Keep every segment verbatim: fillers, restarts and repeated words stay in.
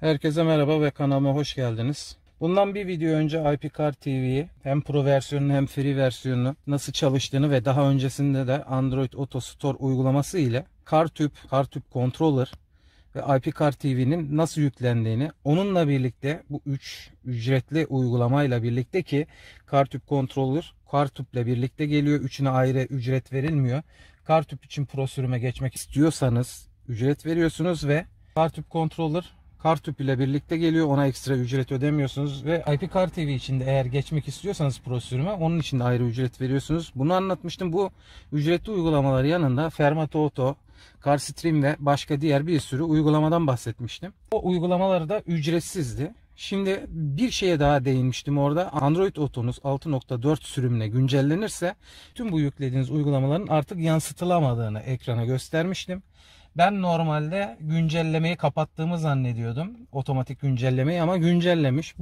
Herkese merhaba ve kanalıma hoş geldiniz. Bundan bir video önce I P Car T V'yi hem Pro versiyonunu hem Free versiyonunu nasıl çalıştığını ve daha öncesinde de Android Auto Store uygulaması ile CarTube, CarTube Controller ve I P Car T V'nin nasıl yüklendiğini, onunla birlikte bu üç ücretli uygulamayla birlikte ki CarTube Controller CarTube ile birlikte geliyor. Üçüne ayrı ücret verilmiyor. CarTube için Pro sürüme geçmek istiyorsanız ücret veriyorsunuz ve CarTube Controller CarTube ile birlikte geliyor. Ona ekstra ücret ödemiyorsunuz ve I P Car T V için de eğer geçmek istiyorsanız Pro sürüme, onun için de ayrı ücret veriyorsunuz. Bunu anlatmıştım. Bu ücretli uygulamalar yanında Fermato Auto, CarStream ve başka diğer bir sürü uygulamadan bahsetmiştim. O uygulamalar da ücretsizdi. Şimdi bir şeye daha değinmiştim orada. Android Auto'nuz altı nokta dört sürümüne güncellenirse tüm bu yüklediğiniz uygulamaların artık yansıtılamadığını ekrana göstermiştim. Ben normalde güncellemeyi kapattığımı zannediyordum. Otomatik güncellemeyi, ama güncellemiş.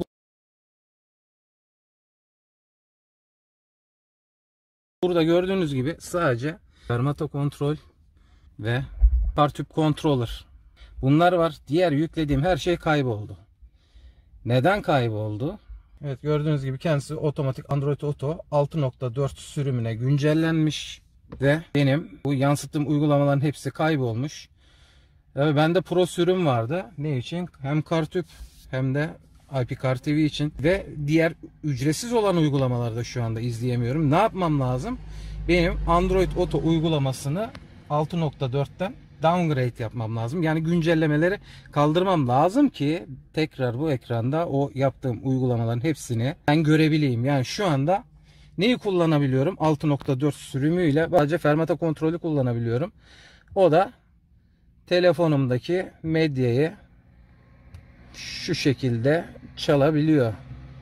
Burada gördüğünüz gibi sadece Fermato Control ve CarTube Controller, bunlar var. Diğer yüklediğim her şey kayboldu. Neden kayboldu? Evet, gördüğünüz gibi kendisi otomatik Android Auto altı nokta dört sürümüne güncellenmiş ve benim bu yansıttığım uygulamaların hepsi kaybolmuş. Evet, bende Pro sürüm vardı. Ne için? Hem CarTube hem de I P Car T V için ve diğer ücretsiz olan uygulamalarda şu anda izleyemiyorum. Ne yapmam lazım? Benim Android Auto uygulamasını altı nokta dörtten downgrade yapmam lazım. Yani güncellemeleri kaldırmam lazım ki tekrar bu ekranda o yaptığım uygulamaların hepsini ben görebileyim. Yani şu anda neyi kullanabiliyorum? altı nokta dört sürümüyle sadece Fermata kontrolü kullanabiliyorum. O da telefonumdaki medyayı şu şekilde çalabiliyor.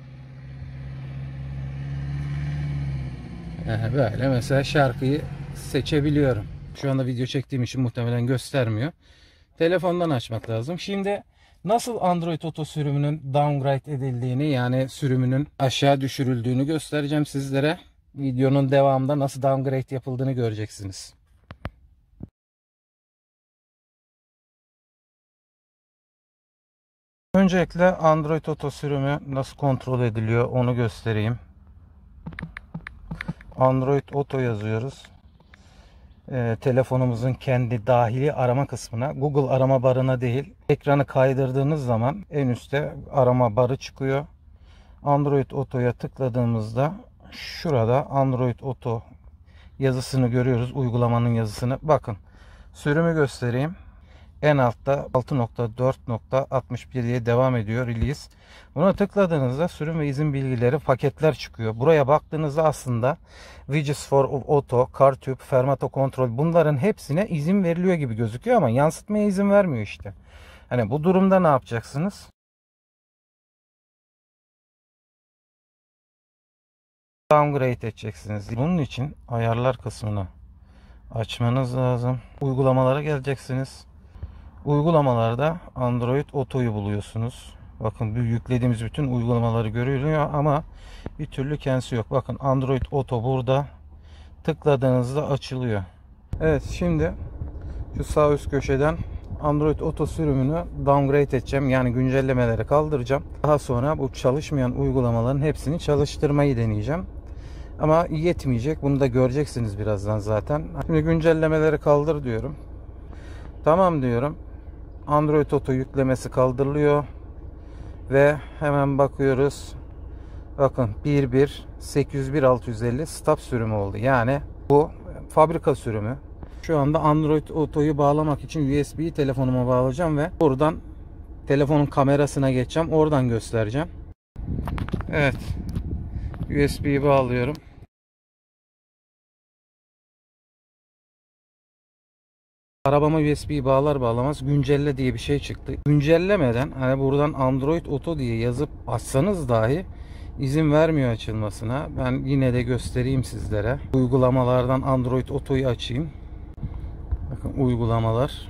Yani böyle mesela şarkıyı seçebiliyorum. Şu anda video çektiğim için muhtemelen göstermiyor. Telefondan açmak lazım. Şimdi nasıl Android Auto sürümünün downgrade edildiğini, yani sürümünün aşağı düşürüldüğünü göstereceğim sizlere. Videonun devamında nasıl downgrade yapıldığını göreceksiniz. Öncelikle Android Auto sürümü nasıl kontrol ediliyor onu göstereyim. Android Auto yazıyoruz. Ee, telefonumuzun kendi dahili arama kısmına, Google arama barına değil, ekranı kaydırdığınız zaman en üstte arama barı çıkıyor. Android Auto'ya tıkladığımızda şurada Android Auto yazısını görüyoruz. Uygulamanın yazısını. Bakın, sürümü göstereyim. En altta altı nokta dört nokta altmış bir diye devam ediyor release. Buna tıkladığınızda sürüm ve izin bilgileri, paketler çıkıyor. Buraya baktığınızda aslında Widgets for Auto, CarTube, Fermato Control, bunların hepsine izin veriliyor gibi gözüküyor ama yansıtmaya izin vermiyor işte. Hani bu durumda ne yapacaksınız? Downgrade edeceksiniz. Bunun için ayarlar kısmını açmanız lazım. Uygulamalara geleceksiniz. Uygulamalarda Android Auto'yu buluyorsunuz. Bakın, bu yüklediğimiz bütün uygulamaları görülüyor ama bir türlü kendisi yok. Bakın, Android Auto burada. Tıkladığınızda açılıyor. Evet, şimdi şu sağ üst köşeden Android Auto sürümünü downgrade edeceğim. Yani güncellemeleri kaldıracağım. Daha sonra bu çalışmayan uygulamaların hepsini çalıştırmayı deneyeceğim. Ama yetmeyecek. Bunu da göreceksiniz birazdan zaten. Şimdi güncellemeleri kaldır diyorum. Tamam diyorum. Android Auto yüklemesi kaldırılıyor ve hemen bakıyoruz. Bakın, bir bir sekiz yüz bir altı yüz elli stop sürümü oldu. Yani bu fabrika sürümü. Şu anda Android Auto'yu bağlamak için U S B'yi telefonuma bağlayacağım ve buradan telefonun kamerasına geçeceğim. Oradan göstereceğim. Evet, U S B'yi bağlıyorum. Arabama U S B'yi bağlar bağlamaz güncelle diye bir şey çıktı. Güncellemeden, hani buradan Android Auto diye yazıp açsanız dahi izin vermiyor açılmasına. Ben yine de göstereyim sizlere. Uygulamalardan Android Auto'yu açayım. Bakın, uygulamalar.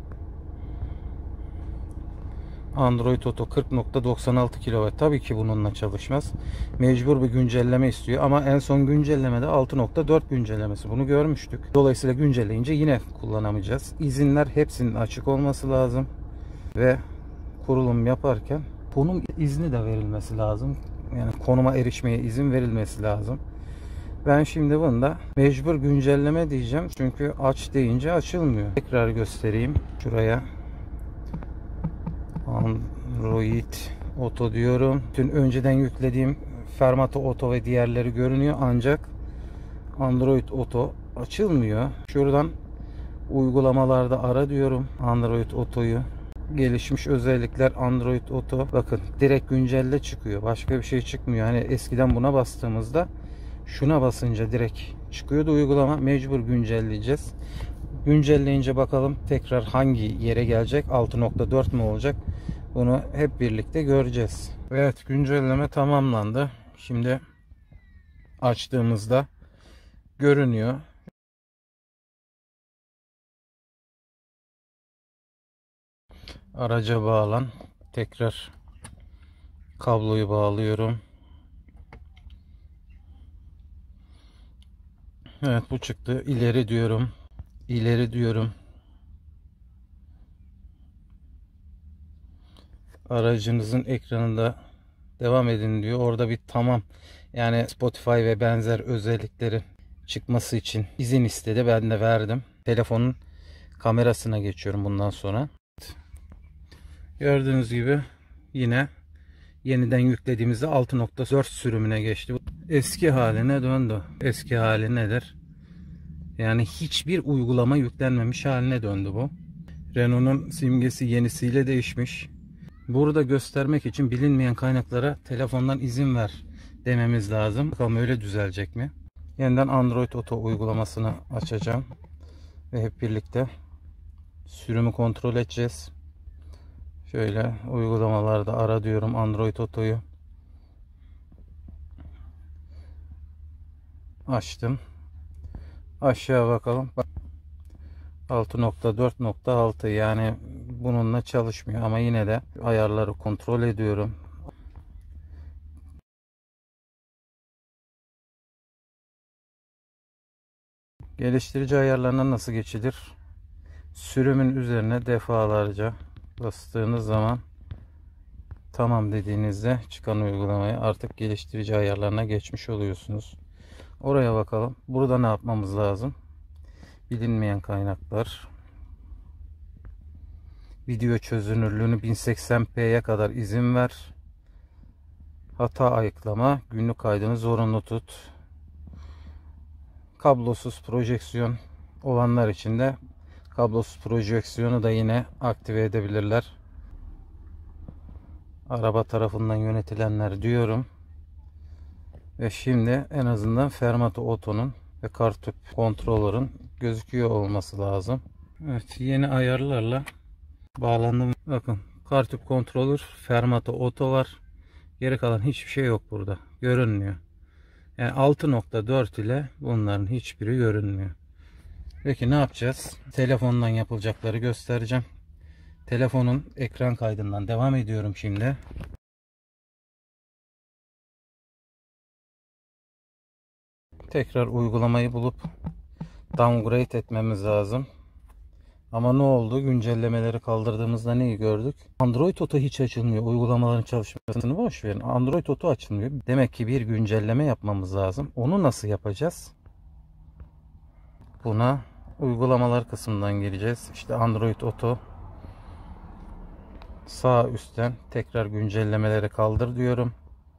Android Auto kırk nokta doksan altı kilowatt. Tabii ki bununla çalışmaz. Mecbur bir güncelleme istiyor ama en son güncellemede altı nokta dört güncellemesi. Bunu görmüştük. Dolayısıyla güncelleyince yine kullanamayacağız. İzinler hepsinin açık olması lazım ve kurulum yaparken konum izni de verilmesi lazım. Yani konuma erişmeye izin verilmesi lazım. Ben şimdi bunda mecbur güncelleme diyeceğim. Çünkü aç deyince açılmıyor. Tekrar göstereyim. Şuraya Android Auto diyorum. Tüm önceden yüklediğim Fermato Auto ve diğerleri görünüyor. Ancak Android Auto açılmıyor. Şuradan uygulamalarda ara diyorum Android Auto'yu. Gelişmiş özellikler Android Auto. Bakın direkt güncelle çıkıyor. Başka bir şey çıkmıyor. Hani eskiden buna bastığımızda şuna basınca direkt çıkıyordu uygulama. Mecbur güncelleyeceğiz. Güncelleyince bakalım tekrar hangi yere gelecek? altı nokta dört mü olacak? Bunu hep birlikte göreceğiz. Evet, güncelleme tamamlandı. Şimdi açtığımızda görünüyor. Araca bağlan. Tekrar kabloyu bağlıyorum. Evet, bu çıktı. İleri diyorum. İleri diyorum. Aracınızın ekranında devam edin diyor. Orada bir tamam. Yani Spotify ve benzer özelliklerin çıkması için izin istedi. Ben de verdim. Telefonun kamerasına geçiyorum bundan sonra. Gördüğünüz gibi yine yeniden yüklediğimizde altı nokta dört sürümüne geçti. Eski haline döndü. Eski hali nedir? Yani hiçbir uygulama yüklenmemiş haline döndü bu. Renault'un simgesi yenisiyle değişmiş. Burada göstermek için bilinmeyen kaynaklara telefondan izin ver dememiz lazım. Bakalım öyle düzelecek mi? Yeniden Android Auto uygulamasını açacağım. Ve hep birlikte sürümü kontrol edeceğiz. Şöyle uygulamalarda ara diyorum Android Auto'yu. Açtım. Aşağı bakalım. altı nokta dört nokta altı, yani bununla çalışmıyor ama yine de ayarları kontrol ediyorum. Geliştirici ayarlarına nasıl geçilir? Sürümün üzerine defalarca bastığınız zaman tamam dediğinizde çıkan uygulamaya artık geliştirici ayarlarına geçmiş oluyorsunuz. Oraya bakalım. Burada ne yapmamız lazım? Bilinmeyen kaynaklar. Video çözünürlüğünü bin seksen p'ye kadar izin ver. Hata ayıklama. Günlük kaydını zorunlu tut. Kablosuz projeksiyon olanlar için de kablosuz projeksiyonu da yine aktive edebilirler. Araba tarafından yönetilenler diyorum. Ve şimdi en azından Fermato Auto'nun ve Kartüp kontrolörün gözüküyor olması lazım. Evet, yeni ayarlarla bağlandım. Bakın Kartüp kontrolör, Fermato Auto var. Geri kalan hiçbir şey yok burada. Görünmüyor. Yani altı nokta dört ile bunların hiçbiri görünmüyor. Peki ne yapacağız? Telefondan yapılacakları göstereceğim. Telefonun ekran kaydından devam ediyorum şimdi. Tekrar uygulamayı bulup downgrade etmemiz lazım. Ama ne oldu? Güncellemeleri kaldırdığımızda neyi gördük? Android Auto hiç açılmıyor. Uygulamaların çalışmasını boş verin. Android Auto açılmıyor. Demek ki bir güncelleme yapmamız lazım. Onu nasıl yapacağız? Buna uygulamalar kısmından gireceğiz. İşte Android Auto. Sağ üstten tekrar güncellemeleri kaldır diyorum.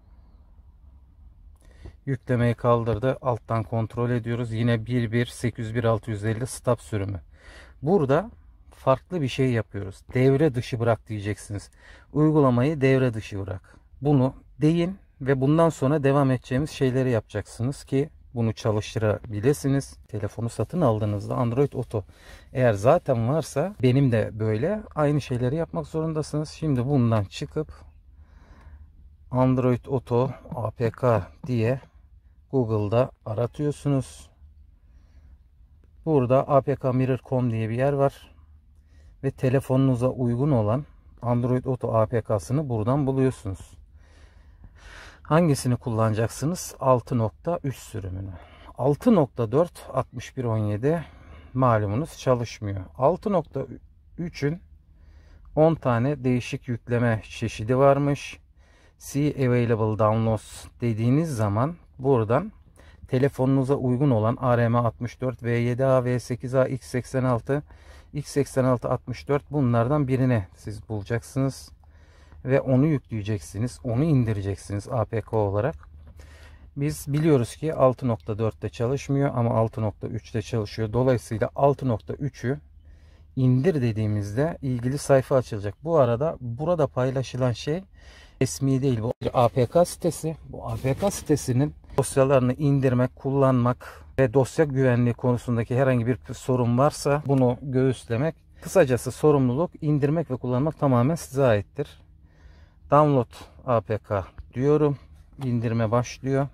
Yüklemeyi kaldırdı. Alttan kontrol ediyoruz. Yine bir nokta bir nokta sekiz yüz bir nokta altı yüz elli stop sürümü. Burada farklı bir şey yapıyoruz. Devre dışı bırak diyeceksiniz. Uygulamayı devre dışı bırak. Bunu deyin ve bundan sonra devam edeceğimiz şeyleri yapacaksınız ki bunu çalıştırabilirsiniz. Telefonu satın aldığınızda Android Auto eğer zaten varsa, benim de böyle, aynı şeyleri yapmak zorundasınız. Şimdi bundan çıkıp Android Auto A P K diye Google'da aratıyorsunuz. Burada A P K Mirror nokta com diye bir yer var. Ve telefonunuza uygun olan Android Auto A P K'sını buradan buluyorsunuz. Hangisini kullanacaksınız? altı nokta üç sürümünü. altı nokta dört altmış bir on yedi malumunuz çalışmıyor. altı nokta üçün on tane değişik yükleme çeşidi varmış. See Available Downloads dediğiniz zaman buradan telefonunuza uygun olan R M altmış dört, V yedi A, V sekiz A, X seksen altı, X seksen altı altmış dört bunlardan birini siz bulacaksınız. Ve onu yükleyeceksiniz. Onu indireceksiniz A P K olarak. Biz biliyoruz ki altı nokta dörtte çalışmıyor ama altı nokta üçte çalışıyor. Dolayısıyla altı nokta üçü indir dediğimizde ilgili sayfa açılacak. Bu arada burada paylaşılan şey resmi değil. Bu bir A P K sitesi. Bu A P K sitesinin dosyalarını indirmek, kullanmak ve dosya güvenliği konusundaki herhangi bir sorun varsa bunu göğüslemek. Kısacası sorumluluk indirmek ve kullanmak tamamen size aittir. Download A P K diyorum. İndirme başlıyor.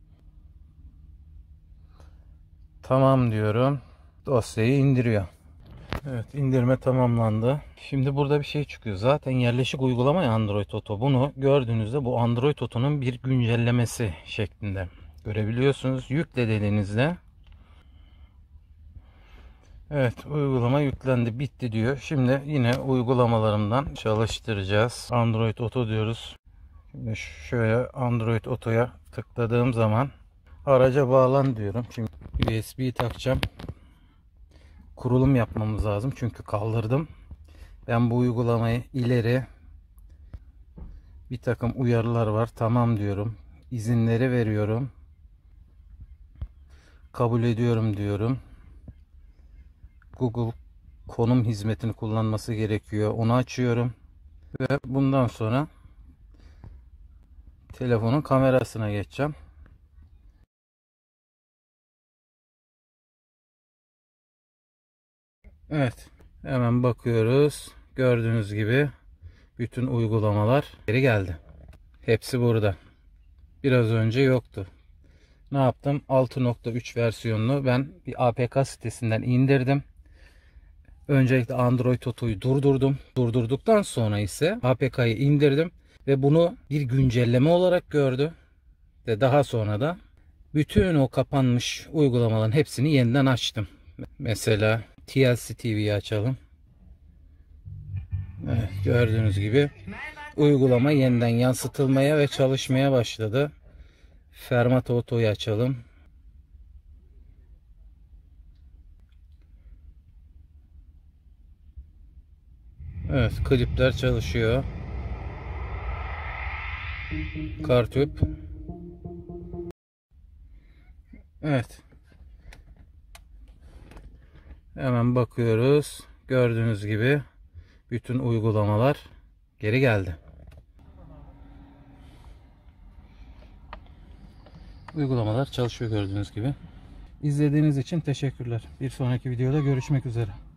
Tamam diyorum. Dosyayı indiriyor. Evet, indirme tamamlandı. Şimdi burada bir şey çıkıyor. Zaten yerleşik uygulama ya Android Auto. Bunu gördüğünüzde bu Android Auto'nun bir güncellemesi şeklinde görebiliyorsunuz. Yükle dediğinizde evet, uygulama yüklendi, bitti diyor. Şimdi yine uygulamalarımdan çalıştıracağız. Android Auto diyoruz. Şimdi şöyle Android Auto'ya tıkladığım zaman araca bağlan diyorum. Şimdi U S B'yi takacağım. Kurulum yapmamız lazım çünkü kaldırdım. Ben bu uygulamayı ileri, bir takım uyarılar var. Tamam diyorum. İzinleri veriyorum. Kabul ediyorum diyorum. Google konum hizmetini kullanması gerekiyor. Onu açıyorum. Ve bundan sonra telefonun kamerasına geçeceğim. Evet. Hemen bakıyoruz. Gördüğünüz gibi bütün uygulamalar geri geldi. Hepsi burada. Biraz önce yoktu. Ne yaptım? altı nokta üç versiyonunu ben bir A P K sitesinden indirdim. Öncelikle Android Auto'yu durdurdum. Durdurduktan sonra ise A P K'yı indirdim ve bunu bir güncelleme olarak gördü. Ve daha sonra da bütün o kapanmış uygulamaların hepsini yeniden açtım. Mesela T L C T V'yi açalım. Evet, gördüğünüz gibi uygulama yeniden yansıtılmaya ve çalışmaya başladı. Fermat Auto'yu açalım. Evet, klipler çalışıyor. Kartüp. Evet. Hemen bakıyoruz. Gördüğünüz gibi bütün uygulamalar geri geldi. Uygulamalar çalışıyor gördüğünüz gibi. İzlediğiniz için teşekkürler. Bir sonraki videoda görüşmek üzere.